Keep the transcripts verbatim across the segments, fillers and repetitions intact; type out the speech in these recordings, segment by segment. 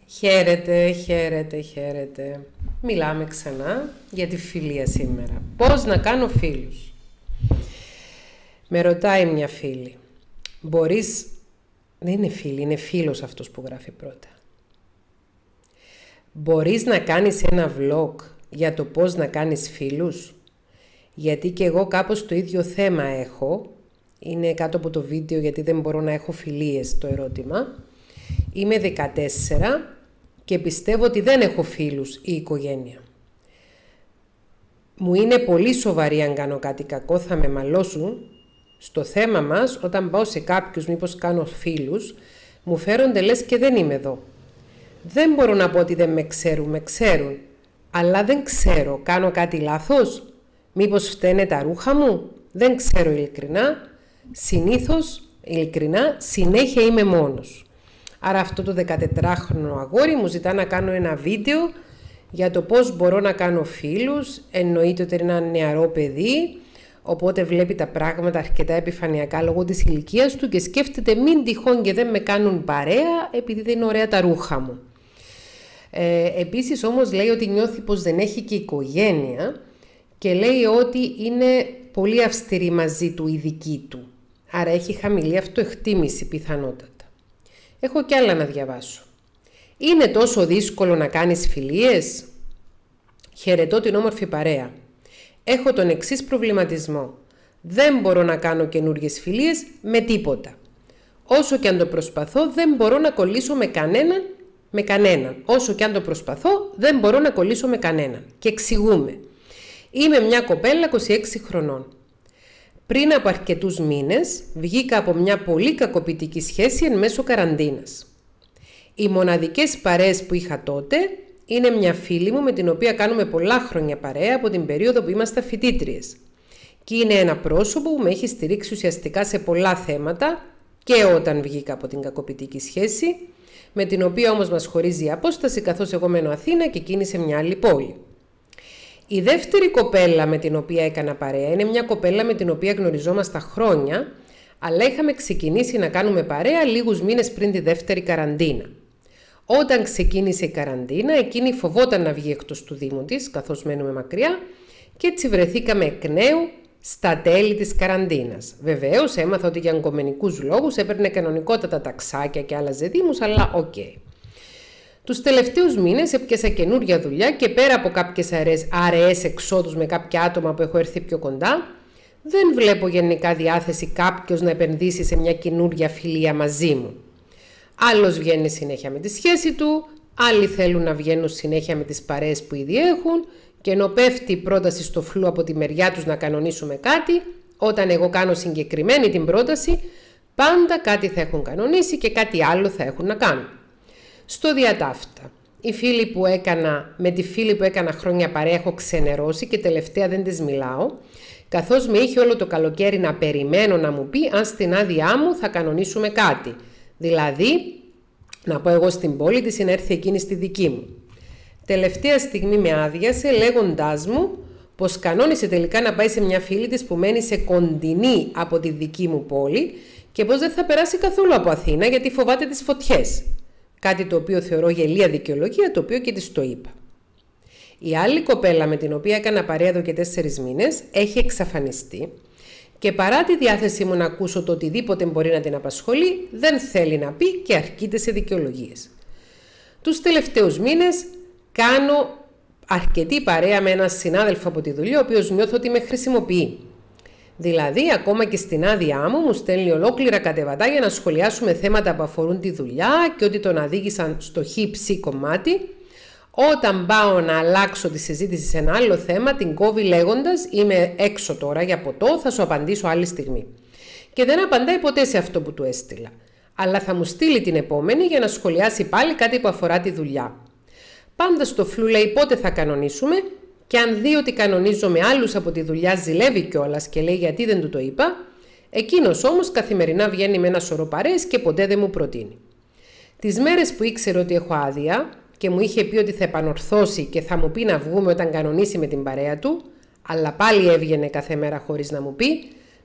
Χαίρετε, χαίρετε, χαίρετε. Μιλάμε ξανά για τη φιλία σήμερα. Πώς να κάνω φίλους. Με ρωτάει μια φίλη. Μπορείς... Δεν είναι φίλη, είναι φίλος αυτός που γράφει πρώτα. Μπορείς να κάνεις ένα vlog για το πώς να κάνεις φίλους. Γιατί και εγώ κάπως το ίδιο θέμα έχω. Είναι κάτω από το βίντεο γιατί δεν μπορώ να έχω φιλίες το ερώτημα. Είμαι δεκατέσσερα και πιστεύω ότι δεν έχω φίλους ή οικογένεια. Μου είναι πολύ σοβαρή αν κάνω κάτι κακό, θα με μαλώσουν. Στο θέμα μας, όταν πάω σε κάποιους μήπως κάνω φίλους, μου φέρονται λες και δεν είμαι εδώ. Δεν μπορώ να πω ότι δεν με ξέρουν, με ξέρουν. Αλλά δεν ξέρω, κάνω κάτι λάθος. Μήπως φταίνε τα ρούχα μου. Δεν ξέρω ειλικρινά. Συνήθως, ειλικρινά, συνέχεια είμαι μόνος. Άρα αυτό το δεκατετράχρονο αγόρι μου ζητά να κάνω ένα βίντεο για το πώς μπορώ να κάνω φίλους. Εννοείται ότι είναι ένα νεαρό παιδί, οπότε βλέπει τα πράγματα αρκετά επιφανειακά λόγω της ηλικίας του και σκέφτεται μην τυχόν και δεν με κάνουν παρέα επειδή δεν είναι ωραία τα ρούχα μου. Ε, επίσης όμως λέει ότι νιώθει πως δεν έχει και οικογένεια και λέει ότι είναι πολύ αυστηρή μαζί του η δική του. Άρα έχει χαμηλή αυτοεκτίμηση πιθανότατα. Έχω κι άλλα να διαβάσω. Είναι τόσο δύσκολο να κάνεις φιλίες? Χαιρετώ την όμορφη παρέα. Έχω τον εξής προβληματισμό. Δεν μπορώ να κάνω καινούργιες φιλίες με τίποτα. Όσο και αν το προσπαθώ, δεν μπορώ να κολλήσω με κανέναν, με κανέναν. Όσο και αν το προσπαθώ, δεν μπορώ να κολλήσω με κανέναν. Και εξηγούμε. Είμαι μια κοπέλα είκοσι έξι χρονών. Πριν από αρκετούς μήνες βγήκα από μια πολύ κακοποιητική σχέση εν μέσω καραντίνας. Οι μοναδικές παρέες που είχα τότε είναι μια φίλη μου με την οποία κάνουμε πολλά χρόνια παρέα από την περίοδο που είμαστε φοιτήτριες. Και είναι ένα πρόσωπο που με έχει στηρίξει ουσιαστικά σε πολλά θέματα και όταν βγήκα από την κακοποιητική σχέση, με την οποία όμως μας χωρίζει η απόσταση καθώς εγώ μένω Αθήνα και εκείνη σε μια άλλη πόλη. Η δεύτερη κοπέλα με την οποία έκανα παρέα είναι μια κοπέλα με την οποία γνωριζόμασταν χρόνια, αλλά είχαμε ξεκινήσει να κάνουμε παρέα λίγους μήνες πριν τη δεύτερη καραντίνα. Όταν ξεκίνησε η καραντίνα, εκείνη φοβόταν να βγει εκτός του Δήμου της, καθώς μένουμε μακριά, και έτσι βρεθήκαμε εκ νέου στα τέλη της καραντίνας. Βεβαίως έμαθα ότι για εγκομενικούς λόγους έπαιρνε κανονικότατα ταξάκια και άλλαζε Δήμους, αλλά οκ. Okay. Τους τελευταίους μήνες έπιασα καινούρια δουλειά και πέρα από κάποιες αραιές εξόδους με κάποια άτομα που έχω έρθει πιο κοντά, δεν βλέπω γενικά διάθεση κάποιος να επενδύσει σε μια καινούρια φιλία μαζί μου. Άλλος βγαίνει συνέχεια με τη σχέση του, άλλοι θέλουν να βγαίνουν συνέχεια με τις παρέες που ήδη έχουν και ενώ πέφτει η πρόταση στο φλου από τη μεριά τους να κανονίσουμε κάτι, όταν εγώ κάνω συγκεκριμένη την πρόταση, πάντα κάτι θα έχουν κανονίσει και κάτι άλλο θα έχουν να κάνουν. Στο διατάφτα, η φίλη που έκανα, με τη φίλη που έκανα χρόνια παρέα έχω ξενερώσει και τελευταία δεν της μιλάω, καθώς με είχε όλο το καλοκαίρι να περιμένω να μου πει αν στην άδειά μου θα κανονίσουμε κάτι. Δηλαδή, να πω εγώ στην πόλη της ή να έρθει εκείνη στη δική μου. Τελευταία στιγμή με άδειασε λέγοντάς μου πως κανόνισε τελικά να πάει σε μια φίλη της που μένει σε κοντινή από τη δική μου πόλη και πως δεν θα περάσει καθόλου από Αθήνα γιατί φοβάται τις φωτιές. Κάτι το οποίο θεωρώ γελία δικαιολογία, το οποίο και της το είπα. Η άλλη κοπέλα με την οποία έκανα παρέα εδώ και τέσσερις μήνες έχει εξαφανιστεί και παρά τη διάθεσή μου να ακούσω το οτιδήποτε μπορεί να την απασχολεί, δεν θέλει να πει και αρκείται σε δικαιολογίες. Τους τελευταίους μήνες κάνω αρκετή παρέα με έναν συνάδελφο από τη δουλειά, ο οποίος νιώθω ότι με χρησιμοποιεί. Δηλαδή, ακόμα και στην άδειά μου, μου στέλνει ολόκληρα κατεβατά για να σχολιάσουμε θέματα που αφορούν τη δουλειά και ότι τον οδήγησαν στο χ-ψ κομμάτι. Όταν πάω να αλλάξω τη συζήτηση σε ένα άλλο θέμα, την κόβει λέγοντας «Είμαι έξω τώρα για ποτό, θα σου απαντήσω άλλη στιγμή». Και δεν απαντάει ποτέ σε αυτό που του έστειλα. Αλλά θα μου στείλει την επόμενη για να σχολιάσει πάλι κάτι που αφορά τη δουλειά. Πάντα στο φλου λέει πότε θα κανονίσουμε και αν δει ότι κανονίζω με άλλους από τη δουλειά ζηλεύει κιόλας και λέει γιατί δεν του το είπα, εκείνος όμως καθημερινά βγαίνει με ένα σωρό παρέες και ποτέ δεν μου προτείνει. Τις μέρες που ήξερε ότι έχω άδεια και μου είχε πει ότι θα επανορθώσει και θα μου πει να βγούμε όταν κανονίσει με την παρέα του, αλλά πάλι έβγαινε κάθε μέρα χωρίς να μου πει,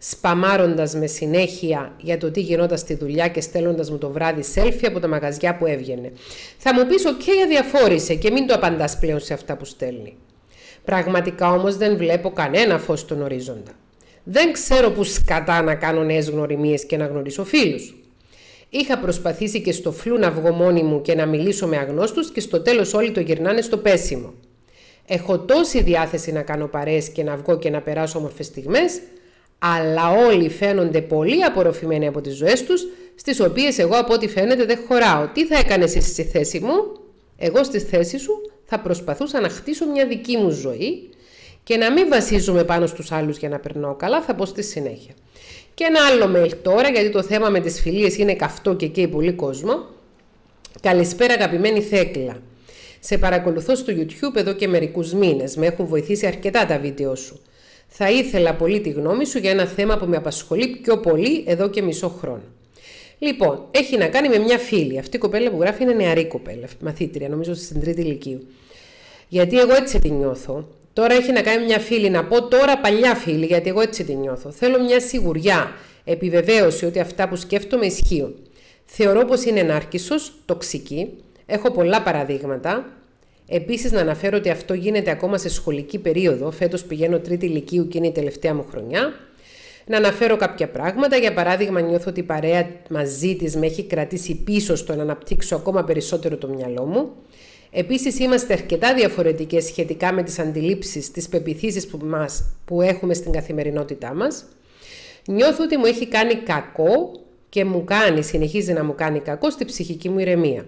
σπαμάροντας με συνέχεια για το τι γινόταν στη δουλειά και στέλνοντας μου το βράδυ selfie από τα μαγαζιά που έβγαινε. Θα μου πεις, οκ, okay, αδιαφόρησε και μην το απαντάς πλέον σε αυτά που στέλνει. Πραγματικά όμως δεν βλέπω κανένα φως στον ορίζοντα. Δεν ξέρω που σκατά να κάνω νέες γνωριμίες και να γνωρίσω φίλους. Είχα προσπαθήσει και στο φλου να βγω μόνη μου και να μιλήσω με αγνώστους και στο τέλος όλοι το γυρνάνε στο πέσιμο. Έχω τόση διάθεση να κάνω παρέες και να βγω και να περάσω όμορφες στιγμές, αλλά όλοι φαίνονται πολύ απορροφημένοι από τις ζωές τους, στις οποίες εγώ από ό,τι φαίνεται δεν χωράω. Τι θα έκανες εσύ στη θέση μου? Εγώ στη θέση σου θα προσπαθούσα να χτίσω μια δική μου ζωή και να μην βασίζομαι πάνω στους άλλους για να περνάω καλά, θα πω στη συνέχεια. Και ένα άλλο mail τώρα, γιατί το θέμα με τις φιλίες είναι καυτό και καίει πολύ κόσμο. Καλησπέρα αγαπημένη Θέκλα. Σε παρακολουθώ στο YouTube εδώ και μερικούς μήνες. Με έχουν βοηθήσει αρκετά τα βίντεο σου. Θα ήθελα πολύ τη γνώμη σου για ένα θέμα που με απασχολεί πιο πολύ εδώ και μισό χρόνο. Λοιπόν, έχει να κάνει με μια φίλη. Αυτή η κοπέλα που γράφει είναι νεαρή κοπέλα, μαθήτρια, νομίζω στην τρίτη ηλικίου. Γιατί εγώ έτσι τη νιώθω. Τώρα έχει να κάνει μια φίλη, να πω τώρα παλιά φίλη, γιατί εγώ έτσι τη νιώθω. Θέλω μια σιγουριά, επιβεβαίωση ότι αυτά που σκέφτομαι ισχύουν. Θεωρώ πως είναι νάρκισσος, τοξική. Έχω πολλά παραδείγματα. Επίσης, να αναφέρω ότι αυτό γίνεται ακόμα σε σχολική περίοδο. Φέτος πηγαίνω τρίτη ηλικίου και είναι η τελευταία μου χρονιά. Να αναφέρω κάποια πράγματα. Για παράδειγμα, νιώθω ότι η παρέα μαζί της με έχει κρατήσει πίσω στο να αναπτύξω ακόμα περισσότερο το μυαλό μου. Επίσης, είμαστε αρκετά διαφορετικές σχετικά με τις αντιλήψεις, τις πεποιθήσεις που, μας, που έχουμε στην καθημερινότητά μας. Νιώθω ότι μου έχει κάνει κακό και μου κάνει, συνεχίζει να μου κάνει κακό στη ψυχική μου ηρεμία.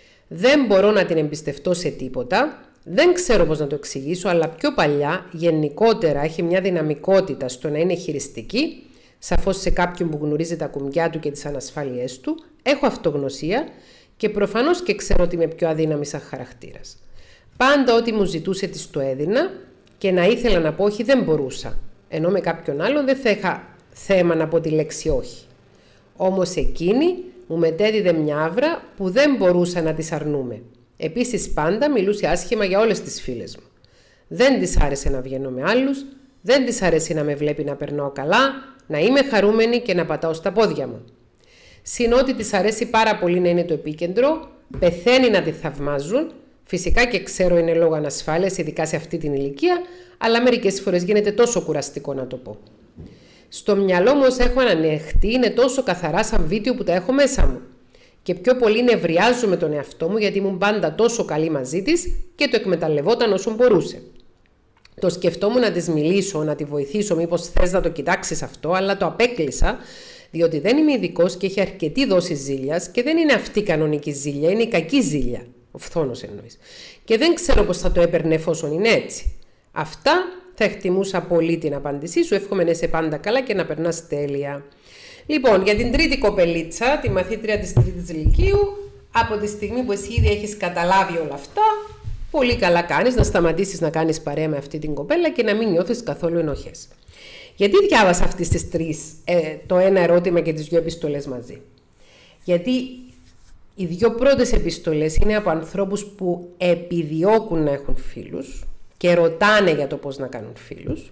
Δεν μπορώ να την εμπιστευτώ σε τίποτα, δεν ξέρω πώς να το εξηγήσω, αλλά πιο παλιά, γενικότερα, έχει μια δυναμικότητα στο να είναι χειριστική, σαφώς σε κάποιον που γνωρίζει τα κουμπιά του και τις ανασφάλειές του, έχω αυτογνωσία και προφανώς και ξέρω ότι είμαι πιο αδύναμη σαν χαρακτήρας. Πάντα ό,τι μου ζητούσε της το έδινα και να ήθελα να πω όχι δεν μπορούσα, ενώ με κάποιον άλλον δεν θα είχα θέμα να πω τη λέξη όχι. Όμως εκείνη μου μετέδιδε μια άβρα που δεν μπορούσα να της αρνούμε. Επίσης πάντα μιλούσε άσχημα για όλες τις φίλες μου. Δεν της άρεσε να βγαίνω με άλλους, δεν της άρεσε να με βλέπει να περνάω καλά, να είμαι χαρούμενη και να πατάω στα πόδια μου. Συν ότι της αρέσει πάρα πολύ να είναι το επίκεντρο, πεθαίνει να τη θαυμάζουν, φυσικά και ξέρω είναι λόγω ανασφάλειας, ειδικά σε αυτή την ηλικία, αλλά μερικές φορές γίνεται τόσο κουραστικό να το πω. Στο μυαλό μου όσα έχω ανανεχτεί είναι τόσο καθαρά σαν βίντεο που τα έχω μέσα μου. Και πιο πολύ νευριάζω με τον εαυτό μου γιατί ήμουν πάντα τόσο καλή μαζί της και το εκμεταλλευόταν όσο μπορούσε. Το σκεφτόμουν να της μιλήσω, να τη βοηθήσω, μήπως θες να το κοιτάξεις αυτό, αλλά το απέκλεισα διότι δεν είμαι ειδικός και έχει αρκετή δόση ζήλιας και δεν είναι αυτή η κανονική ζήλια, είναι η κακή ζήλια. Ο φθόνος εννοείς. Και δεν ξέρω πώς θα το έπαιρνε εφόσον είναι έτσι. Αυτά θα εκτιμούσα πολύ την απάντησή σου. Εύχομαι να είσαι πάντα καλά και να περνάς τέλεια. Λοιπόν, για την τρίτη κοπελίτσα, τη μαθήτρια της τρίτης ηλικίου, από τη στιγμή που εσύ ήδη έχεις καταλάβει όλα αυτά, πολύ καλά κάνεις να σταματήσεις να κάνεις παρέα με αυτή την κοπέλα και να μην νιώθεις καθόλου ενοχές. Γιατί διάβασα αυτές τις τρεις, ε, το ένα ερώτημα και τις δύο επιστολές μαζί. Γιατί οι δύο πρώτες επιστολές είναι από ανθρώπους που επιδιώκουν να έχουν φίλους και ρωτάνε για το πώς να κάνουν φίλους.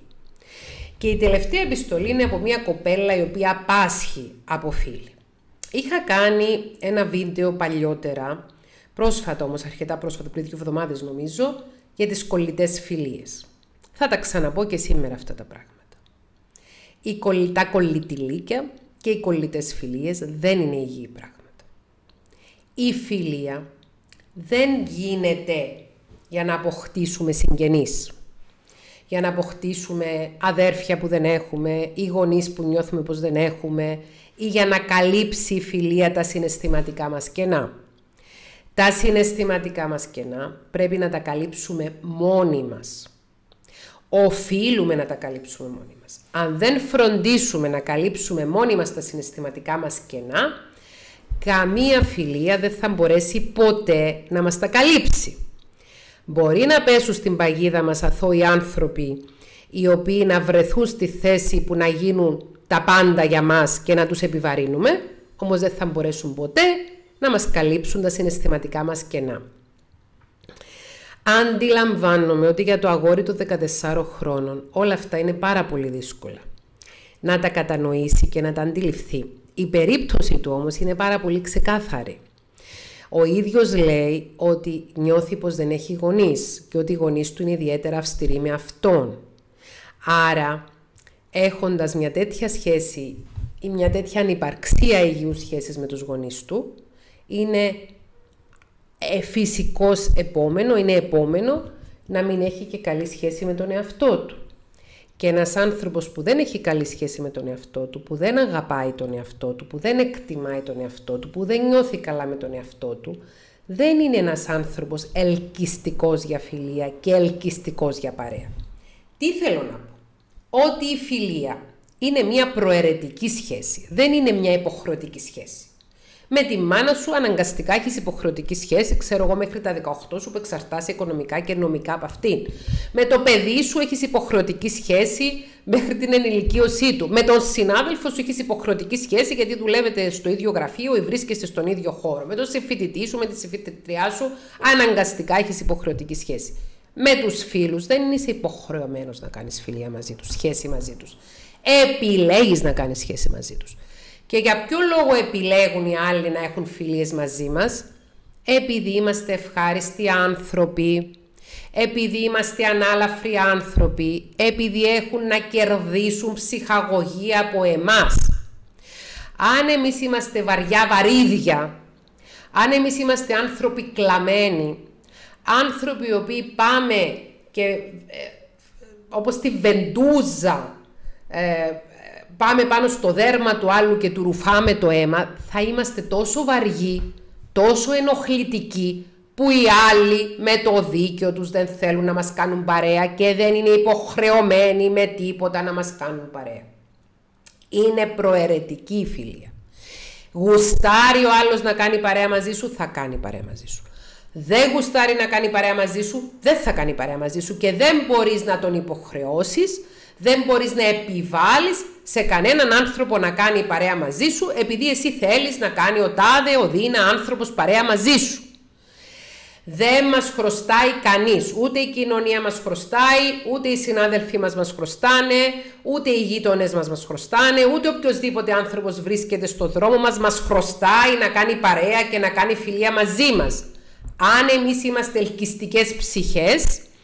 Και η τελευταία επιστολή είναι από μια κοπέλα η οποία πάσχει από φίλοι. Είχα κάνει ένα βίντεο παλιότερα, πρόσφατα όμως, αρκετά πρόσφατα, πριν δύο εβδομάδες νομίζω, για τις κολλητές φιλίες. Θα τα ξαναπώ και σήμερα αυτά τα πράγματα. Οι κολλητά κολλητηλίκια και οι κολλητές φιλίες δεν είναι υγιή πράγματα. Η φιλία δεν γίνεται για να αποκτήσουμε συγγενείς, για να αποκτήσουμε αδέρφια που δεν έχουμε ή γονείς που νιώθουμε πως δεν έχουμε ή για να καλύψει η φιλία τα συναισθηματικά μας κενά. Τα συναισθηματικά μας κενά πρέπει να τα καλύψουμε μόνοι μας. Οφείλουμε να τα καλύψουμε μόνοι μας. Αν δεν φροντίσουμε να καλύψουμε μόνοι μας τα συναισθηματικά μας κενά, καμία φιλία δεν θα μπορέσει ποτέ να μας τα καλύψει. Μπορεί να πέσουν στην παγίδα μας αθώοι άνθρωποι, οι οποίοι να βρεθούν στη θέση που να γίνουν τα πάντα για μας και να τους επιβαρύνουμε, όμως δεν θα μπορέσουν ποτέ να μας καλύψουν τα συναισθηματικά μας κενά. Αντιλαμβάνομαι ότι για το αγόρι των δεκατεσσάρων χρόνων όλα αυτά είναι πάρα πολύ δύσκολα. να τα κατανοήσει και να τα αντιληφθεί. Η περίπτωση του όμως είναι πάρα πολύ ξεκάθαρη. Ο ίδιος λέει ότι νιώθει πως δεν έχει γονείς και ότι οι γονείς του είναι ιδιαίτερα αυστηροί με αυτόν. Άρα, έχοντας μια τέτοια σχέση ή μια τέτοια ανυπαρξία υγιούς σχέσης με τους γονείς του, είναι ε, φυσικός επόμενο, είναι επόμενο να μην έχει και καλή σχέση με τον εαυτό του. Και ένας άνθρωπος που δεν έχει καλή σχέση με τον εαυτό του, που δεν αγαπάει τον εαυτό του, που δεν εκτιμάει τον εαυτό του, που δεν νιώθει καλά με τον εαυτό του, δεν είναι ένας άνθρωπος ελκυστικός για φιλία και ελκυστικός για παρέα. Τι θέλω να πω? Ότι η φιλία είναι μια προαιρετική σχέση, δεν είναι μια υποχρεωτική σχέση. Με τη μάνα σου αναγκαστικά έχεις υποχρεωτική σχέση, ξέρω εγώ μέχρι τα δεκαοκτώ σου που εξαρτάσαι οικονομικά και νομικά από αυτήν. Με το παιδί σου έχεις υποχρεωτική σχέση μέχρι την ενηλικίωσή του. Με τον συνάδελφο σου έχεις υποχρεωτική σχέση γιατί δουλεύετε στο ίδιο γραφείο ή βρίσκεστε στον ίδιο χώρο. Με τον συμφοιτητή σου, με τη συμφοιτητριά σου, αναγκαστικά έχεις υποχρεωτική σχέση. Με τους φίλους δεν είσαι υποχρεωμένος να κάνεις φιλία μαζί τους, σχέση μαζί τους. Επιλέγεις να κάνεις σχέση μαζί τους. Και για ποιο λόγο επιλέγουν οι άλλοι να έχουν φιλίες μαζί μας? Επειδή είμαστε ευχάριστοι άνθρωποι, επειδή είμαστε ανάλαφροι άνθρωποι, επειδή έχουν να κερδίσουν ψυχαγωγία από εμάς. Αν εμείς είμαστε βαριά βαρύδια, αν εμείς είμαστε άνθρωποι κλαμμένοι, άνθρωποι οι οποίοι πάμε και ε, όπως τη βεντούζα, ε, πάμε πάνω στο δέρμα του άλλου και του ρουφάμε το αίμα, θα είμαστε τόσο βαριοί, τόσο ενοχλητικοί, που οι άλλοι με το δίκιο τους δεν θέλουν να μας κάνουν παρέα και δεν είναι υποχρεωμένοι με τίποτα να μας κάνουν παρέα. Είναι προαιρετική η φιλία. Γουστάρει ο άλλος να κάνει παρέα μαζί σου, θα κάνει παρέα μαζί σου. Δεν γουστάρει να κάνει παρέα μαζί σου, δεν θα κάνει παρέα μαζί σου και δεν μπορείς να τον υποχρεώσεις, δεν μπορείς να επιβάλλεις σε κανέναν άνθρωπο να κάνει παρέα μαζί σου επειδή εσύ θέλεις να κάνει ο τάδε, ο δίνα άνθρωπος παρέα μαζί σου. Δεν μας χρωστάει κανείς, ούτε η κοινωνία μας χρωστάει, ούτε οι συνάδελφοί μας μας χρωστάνε, ούτε οι γείτονες μας μας χρωστάνε, ούτε οποιοσδήποτε άνθρωπος βρίσκεται στο δρόμο μας μας χρωστάει να κάνει παρέα και να κάνει φιλία μαζί μας. Αν εμείς είμαστε ελκυστικές ψυχές,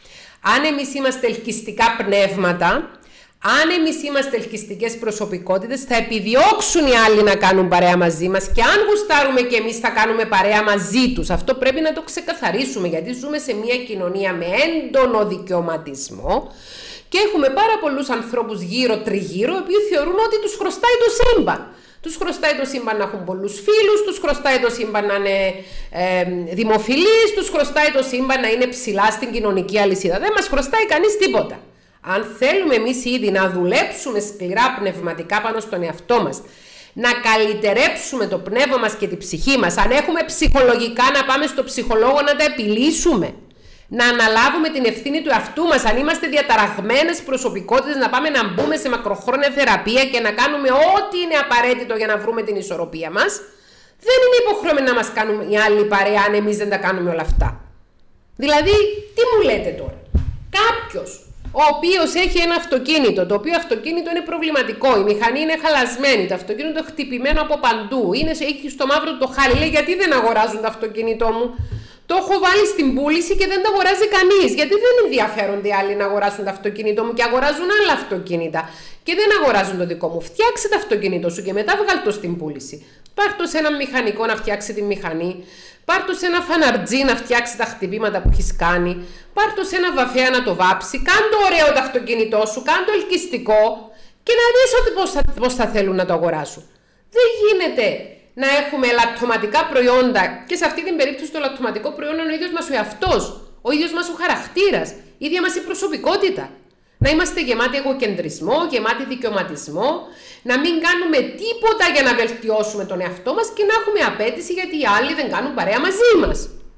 αν εμείς είμαστε ελκυστικά πνεύματα, αν εμείς είμαστε ελκυστικές προσωπικότητες, θα επιδιώξουν οι άλλοι να κάνουν παρέα μαζί μας και αν γουστάρουμε και εμείς θα κάνουμε παρέα μαζί τους. Αυτό πρέπει να το ξεκαθαρίσουμε, γιατί ζούμε σε μια κοινωνία με έντονο δικαιωματισμό και έχουμε πάρα πολλούς ανθρώπους γύρω-τριγύρω, οι οποίοι θεωρούν ότι τους χρωστάει το σύμπαν. Τους χρωστάει το σύμπαν να έχουν πολλούς φίλους, τους χρωστάει το σύμπαν να είναι ε, δημοφιλείς, τους χρωστάει το σύμπαν να είναι ψηλά στην κοινωνική αλυσίδα. Δεν μας χρωστάει κανείς τίποτα. Αν θέλουμε εμείς ήδη να δουλέψουμε σκληρά πνευματικά πάνω στον εαυτό μας, να καλυτερέψουμε το πνεύμα μας και την ψυχή μας, αν έχουμε ψυχολογικά να πάμε στο ψυχολόγο να τα επιλύσουμε, να αναλάβουμε την ευθύνη του εαυτού μας, αν είμαστε διαταραγμένες προσωπικότητες, να πάμε να μπούμε σε μακροχρόνια θεραπεία και να κάνουμε ό,τι είναι απαραίτητο για να βρούμε την ισορροπία μας, δεν είναι υποχρεωμένοι να μας κάνουν οι άλλοι παρέα αν εμείς δεν τα κάνουμε όλα αυτά. Δηλαδή, τι μου λέτε τώρα? Κάποιος ο οποίος έχει ένα αυτοκίνητο, το οποίο αυτοκίνητο είναι προβληματικό, η μηχανή είναι χαλασμένη, το αυτοκίνητο χτυπημένο από παντού, είναι, έχει στο μαύρο το χάλι, λέει γιατί δεν αγοράζουν το αυτοκίνητό μου? Το έχω βάλει στην πούληση και δεν το αγοράζει κανείς. Γιατί δεν ενδιαφέρονται οι άλλοι να αγοράσουν το αυτοκίνητό μου και αγοράζουν άλλα αυτοκίνητα και δεν αγοράζουν το δικό μου? Φτιάξε το αυτοκίνητό σου και μετά βγάλ' το στην πούληση. Πάρ' το σε έναν μηχανικό να φτιάξει τη μηχανή. Πάρ' το σε ένα φαναρτζί να φτιάξει τα χτυπήματα που έχει κάνει. Πάρ' το σε ένα βαφέα να το βάψει. Κάν' το ωραίο το αυτοκίνητό σου, κάν' το ελκυστικό και να δεις ότι πώς θα, πώς θα θέλουν να το αγοράσουν. Δεν γίνεται να έχουμε ελαττωματικά προϊόντα και σε αυτή την περίπτωση το ελαττωματικό προϊόν είναι ο ίδιος μας ο εαυτός, ο ίδιος μας ο χαρακτήρας, η ίδια μας η προσωπικότητα. Να είμαστε γεμάτοι εγωκεντρισμό, γεμάτοι δικαιωματισμό, να μην κάνουμε τίποτα για να βελτιώσουμε τον εαυτό μας και να έχουμε απέτηση γιατί οι άλλοι δεν κάνουν παρέα μαζί μας.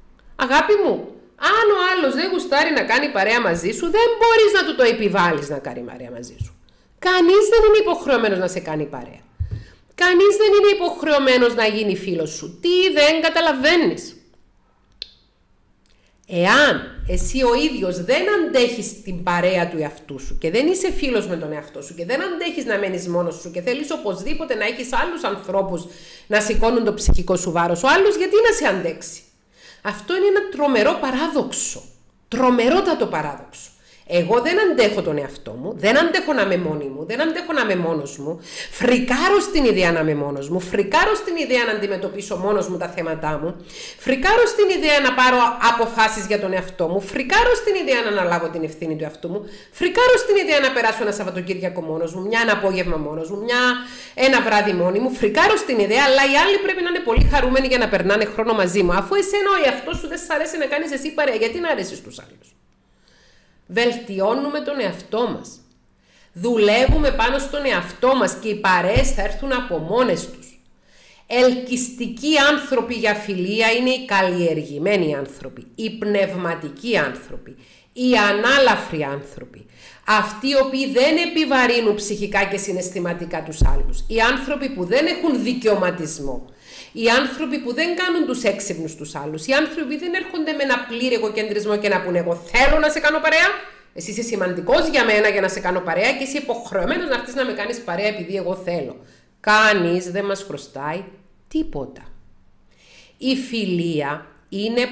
Αγάπη μου, αν ο άλλος δεν γουστάρει να κάνει παρέα μαζί σου, δεν μπορείς να του το επιβάλλεις να κάνει παρέα μαζί σου. Κανείς δεν είναι υποχρεωμένος να σε κάνει παρέα. Κανείς δεν είναι υποχρεωμένος να γίνει φίλος σου. Τι δεν καταλαβαίνεις? Εάν εσύ ο ίδιος δεν αντέχεις την παρέα του εαυτού σου και δεν είσαι φίλος με τον εαυτό σου και δεν αντέχεις να μένεις μόνος σου και θέλεις οπωσδήποτε να έχεις άλλους ανθρώπους να σηκώνουν το ψυχικό σου βάρος, ο άλλος γιατί να σε αντέξει. Αυτό είναι ένα τρομερό παράδοξο. Τρομερότατο παράδοξο. Εγώ δεν αντέχω τον εαυτό μου, δεν αντέχω να είμαι μόνη μου, δεν αντέχω να είμαι μόνος μου, φρικάρω στην ιδέα να είμαι μόνος μου, φρικάρω στην ιδέα να αντιμετωπίσω μόνος μου τα θέματά μου, φρικάρω στην ιδέα να πάρω αποφάσεις για τον εαυτό μου, φρικάρω στην ιδέα να αναλάβω την ευθύνη του εαυτού μου, φρικάρω στην ιδέα να περάσω ένα Σαββατοκύριακο μόνος μου, μια ένα απόγευμα μόνος μου, μια ένα βράδυ μόνη μου, φρικάρω στην ιδέα, αλλά οι άλλοι πρέπει να είναι πολύ χαρούμενοι για να περνάνε χρόνο μαζί μου, αφού εσένα ο εαυτός σου δεν σ' αρέσει να κάνεις εσύ παρέα, γιατί να αρέσει στους άλλους. Βελτιώνουμε τον εαυτό μας. Δουλεύουμε πάνω στον εαυτό μας και οι παρέες θα έρθουν από μόνες τους. Ελκυστικοί άνθρωποι για φιλία είναι οι καλλιεργημένοι άνθρωποι, οι πνευματικοί άνθρωποι, οι ανάλαφροι άνθρωποι, αυτοί οι οποίοι δεν επιβαρύνουν ψυχικά και συναισθηματικά τους άλλους, οι άνθρωποι που δεν έχουν δικαιωματισμό, οι άνθρωποι που δεν κάνουν τους έξυπνους τους άλλους, οι άνθρωποι που δεν έρχονται με ένα πλήρη εγωκεντρισμό και να πούνε εγώ θέλω να σε κάνω παρέα, εσύ είσαι σημαντικός για μένα για να σε κάνω παρέα και είσαι υποχρεωμένος να έρθεις να με κάνεις παρέα επειδή εγώ θέλω. Κανείς δεν μας χρωστάει τίποτα. Η φιλία είναι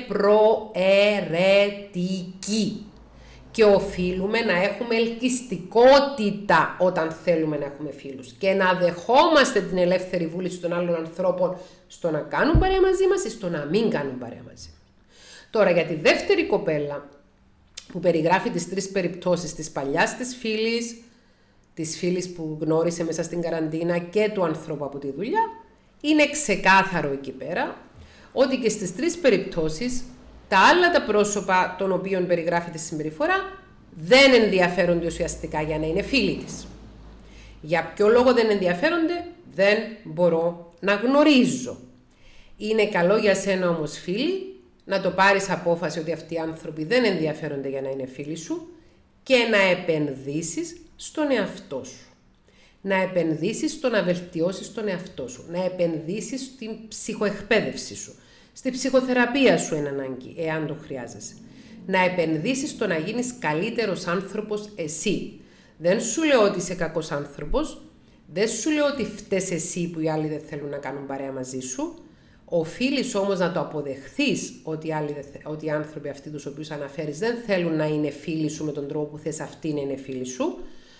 προαιρετική και οφείλουμε να έχουμε ελκυστικότητα όταν θέλουμε να έχουμε φίλους και να δεχόμαστε την ελεύθερη βούληση των άλλων ανθρώπων στο να κάνουν παρέα μαζί μας ή στο να μην κάνουν παρέα μαζί μας. Τώρα για τη δεύτερη κοπέλα που περιγράφει τις τρεις περιπτώσεις της παλιάς της φίλης, της φίλης που γνώρισε μέσα στην καραντίνα και του ανθρώπου από τη δουλειά, είναι ξεκάθαρο εκεί πέρα ότι και στις τρεις περιπτώσεις τα άλλα τα πρόσωπα των οποίων περιγράφει τη συμπεριφορά δεν ενδιαφέρονται ουσιαστικά για να είναι φίλοι της. Για ποιο λόγο δεν ενδιαφέρονται, δεν μπορώ να γνωρίζω. Είναι καλό για σένα όμως φίλοι να το πάρεις απόφαση ότι αυτοί οι άνθρωποι δεν ενδιαφέρονται για να είναι φίλοι σου και να επενδύσεις στον εαυτό σου. Να επενδύσεις στο να βελτιώσεις τον εαυτό σου. Να επενδύσεις στην ψυχοεκπαίδευση σου. Στη ψυχοθεραπεία σου εν ανάγκη, εάν το χρειάζεσαι. Να επενδύσεις στο να γίνεις καλύτερος άνθρωπος εσύ. Δεν σου λέω ότι είσαι κακός άνθρωπος. Δεν σου λέω ότι φταίς εσύ που οι άλλοι δεν θέλουν να κάνουν παρέα μαζί σου. Οφείλεις όμως να το αποδεχθείς ότι οι, άλλοι, ότι οι άνθρωποι αυτοί τους οποίους αναφέρεις δεν θέλουν να είναι φίλοι σου με τον τρόπο που θες αυτοί να είναι φίλοι σου.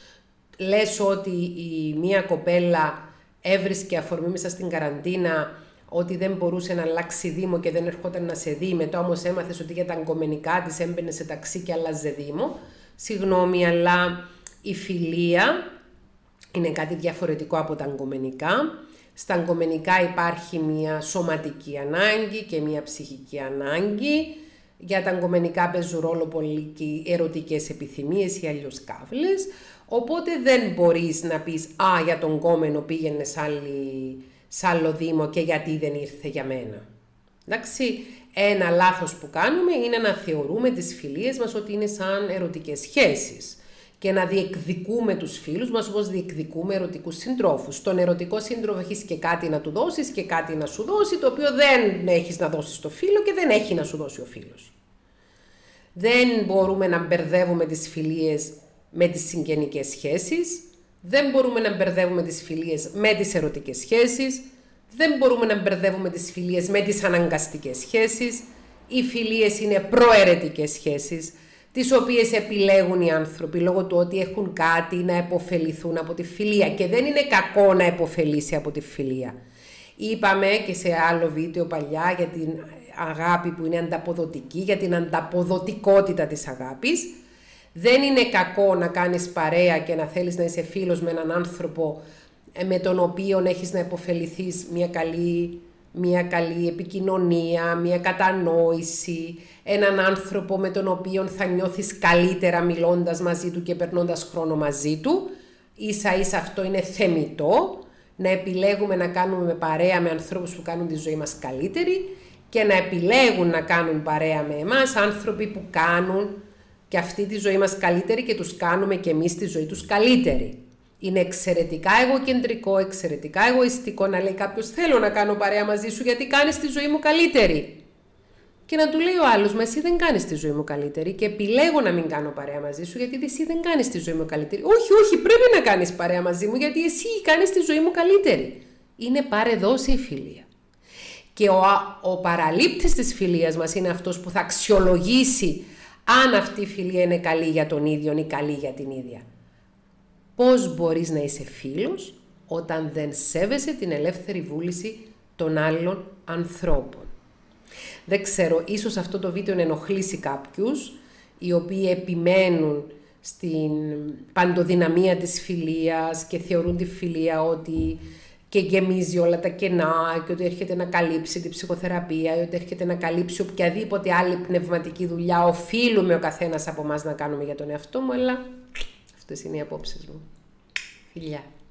Λες ότι η μία κοπέλα έβρισκε αφορμή μέσα στην καραντίνα ότι δεν μπορούσε να αλλάξει δήμο και δεν ερχόταν να σε δει. Μετά όμως έμαθες ότι για τα αγκομενικά της έμπαινε σε ταξί και άλλαζε δήμο. Συγγνώμη, αλλά η φιλία είναι κάτι διαφορετικό από τα αγκομενικά. Στα αγκομενικά υπάρχει μια σωματική ανάγκη και μια ψυχική ανάγκη. Για τα αγκομενικά παίζουν ρόλο πολύ και ερωτικές επιθυμίες ή αλλιώς κάβλες. Οπότε δεν μπορείς να πεις «Α, για τον κόμενο πήγαινε σε, άλλη, σε άλλο δήμο και γιατί δεν ήρθε για μένα». Εντάξει, ένα λάθος που κάνουμε είναι να θεωρούμε τις φιλίες μας ότι είναι σαν ερωτικές σχέσεις και να διεκδικούμε τους φίλους μας όπως διεκδικούμε ερωτικούς συντρόφους. Στον ερωτικό σύντροφο έχεις και κάτι να του δώσεις και κάτι να σου δώσει, το οποίο δεν έχεις να δώσεις στο φίλο και δεν έχει να σου δώσει ο φίλος. Δεν μπορούμε να μπερδεύουμε τις φιλίες με τις συγγενικές σχέσεις, δεν μπορούμε να μπερδεύουμε τις φιλίες με τις ερωτικές σχέσεις, δεν μπορούμε να μπερδεύουμε τις φιλίες με τις αναγκαστικές σχέσεις. Οι φιλίες είναι προαιρετικές σχέσεις, τις οποίες επιλέγουν οι άνθρωποι λόγω του ότι έχουν κάτι να επωφεληθούν από τη φιλία και δεν είναι κακό να επωφελήσει από τη φιλία. Είπαμε και σε άλλο βίντεο παλιά για την αγάπη που είναι ανταποδοτική, για την ανταποδοτικότητα της αγάπης. Δεν είναι κακό να κάνεις παρέα και να θέλεις να είσαι φίλος με έναν άνθρωπο με τον οποίο έχεις να επωφεληθείς μια καλή, μια καλή επικοινωνία, μια κατανόηση, έναν άνθρωπο με τον οποίο θα νιώθεις καλύτερα μιλώντας μαζί του και περνώντας χρόνο μαζί του. Ίσα ίσα αυτό είναι θεμιτό, να επιλέγουμε να κάνουμε παρέα με ανθρώπους που κάνουν τη ζωή μας καλύτερη και να επιλέγουν να κάνουν παρέα με εμάς άνθρωποι που κάνουν και αυτή τη ζωή μας καλύτερη και τους κάνουμε και εμείς τη ζωή τους καλύτερη. Είναι εξαιρετικά εγωκεντρικό, εξαιρετικά εγωιστικό να λέει κάποιος θέλω να κάνω παρέα μαζί σου γιατί κάνεις τη ζωή μου καλύτερη. Και να του λέει ο άλλος, μα εσύ δεν κάνεις τη ζωή μου καλύτερη και επιλέγω να μην κάνω παρέα μαζί σου γιατί εσύ δεν κάνεις τη ζωή μου καλύτερη. Όχι, όχι, πρέπει να κάνεις παρέα μαζί μου γιατί εσύ κάνεις τη ζωή μου καλύτερη. Είναι πάρε-δώσε η φιλία. Και ο, ο παραλήπτης της φιλίας μας είναι αυτός που θα αξιολογήσει αν αυτή η φιλία είναι καλή για τον ίδιο ή καλή για την ίδια. Πώς μπορείς να είσαι φίλος όταν δεν σέβεσαι την ελεύθερη βούληση των άλλων ανθρώπων. Δεν ξέρω, ίσως αυτό το βίντεο ενοχλήσει κάποιους, οι οποίοι επιμένουν στην παντοδυναμία της φιλίας και θεωρούν τη φιλία ότι και γεμίζει όλα τα κενά και ότι έρχεται να καλύψει την ψυχοθεραπεία ή ότι έρχεται να καλύψει οποιαδήποτε άλλη πνευματική δουλειά οφείλουμε ο καθένας από εμάς να κάνουμε για τον εαυτό μου, αλλά αυτές είναι οι απόψεις μου. Φιλιά.